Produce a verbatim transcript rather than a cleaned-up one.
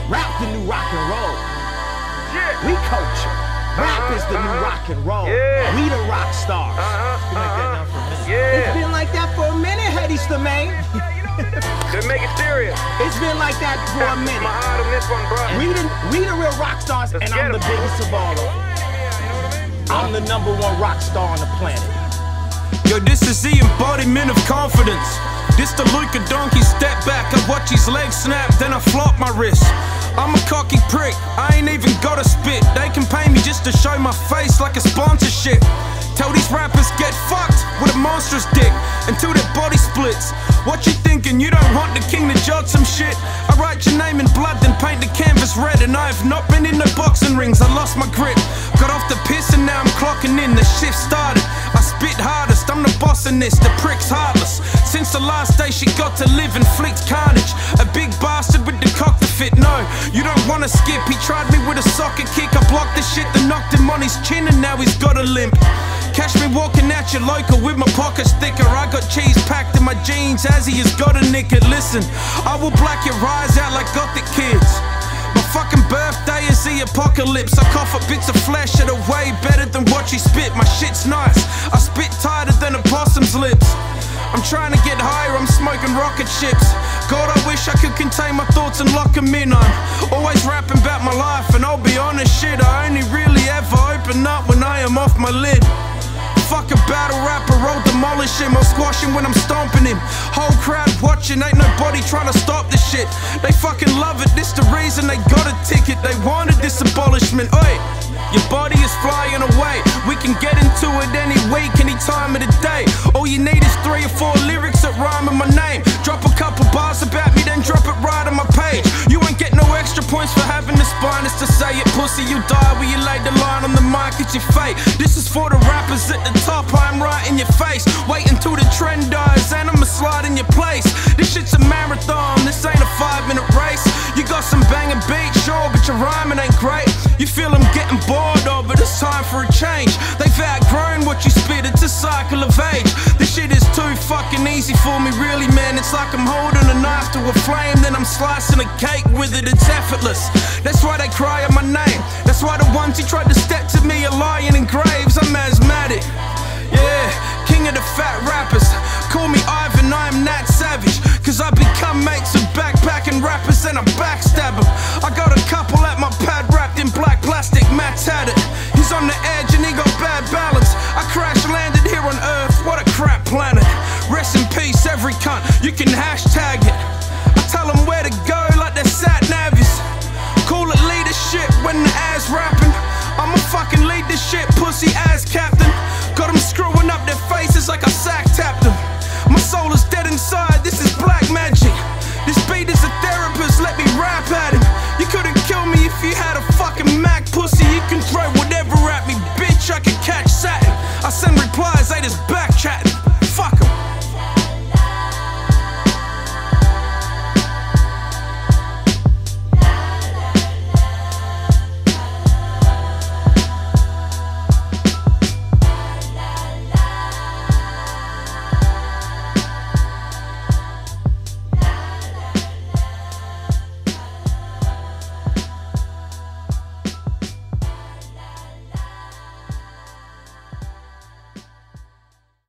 Rap the new rock and roll. Yeah. We culture. Rap Uh-huh, is the new uh-huh. rock and roll. Yeah. We the rock stars. Uh-huh, It's been like that now uh-huh. for a minute. Yeah. It's been like that for a minute, Hedy Stamane. Then make it serious. It's been like that for a My minute. heart on this one, bro. We the, we the real rock stars, Let's and get I'm the 'em. biggest of all of them. I'm the number one rock star on the planet. Yo, this is the embodiment of confidence. This the Luka Donkey step back. I watch his legs snap, then I flop my wrist. I'm a cocky prick, I ain't even gotta spit. They can pay me just to show my face like a sponsorship. Tell these rappers get fucked with a monstrous dick until their body splits. What you thinking? You don't want the king to judge some shit? I write your name in blood, then paint the canvas red. And I have not been in no boxing rings, I lost my grip. Got off the piss and now I'm clocking in, the shift started. I spit hardest, I'm the boss in this, the prick's heartless. Since the last day she got to live inflict carnage. A big bastard with the cock to fit, no, you don't wanna skip. He tried me with a soccer kick, I blocked the shit that knocked him on his chin and now he's got a limp. Catch me walking out your local with my pockets thicker. I got cheese packed in my jeans as he has got a knicker. Listen, I will black your eyes out like gothic kids. My fucking birthday is the apocalypse. I cough up bits of flesh that are way better than what you spit. My shit's nice, I spit tighter than a possum's lips. I'm trying to get higher, I'm smoking rocket ships. God, I wish I could contain my thoughts and lock them in. I'm always rapping about my life, and I'll be honest, shit, I only really ever open up when I am off my lid. Fuck a battle rapper, I'll demolish him, I'll squash him when I'm stomping him. Whole crowd watching, ain't nobody trying to stop this shit. They fucking love it, this the reason they got a ticket. They wanted this abolishment, oi. Your body is flying away, we can get into it any week, any time of the day. All you need is three or four lyrics that rhyme with my name. Drop a couple bars about me, then drop it right on my page. You ain't get no extra points for having the spineless to say it. Pussy, you die when you lay the line on the mic, it's your fate. This is for the rappers at the top, I'm right in your face. Wait until the trend dies and I'ma slide in your place. This shit's a marathon, this ain't a five minute race. You got some banging beats, sure, but your rhyming ain't great. You feel I'm getting bored of, but it's time for a change. They've outgrown what you spit, it's a cycle of age. This shit is too fucking easy for me, really, man. It's like I'm holding a knife to a flame, then I'm slicing a cake with it, it's effortless. That's why they cry on my name. That's why the ones who tried to step to me are lying in graves. I'm asthmatic, yeah, king of the fat rappers. Call me Ivan, I'm Nat Savage, cause I become mates with backpacking rappers and I backstab them. I got a couple at my pad wrapped in black plastic, Matt's had it. He's on the edge and he got bad balance. I crash landed here on Earth, what a crap planet. Rest in peace every cunt, you can hashtag it. I tell them where to go like they're sat navis. Call it leadership when the ass rapping. I'ma fucking lead this shit, pussy ass cat.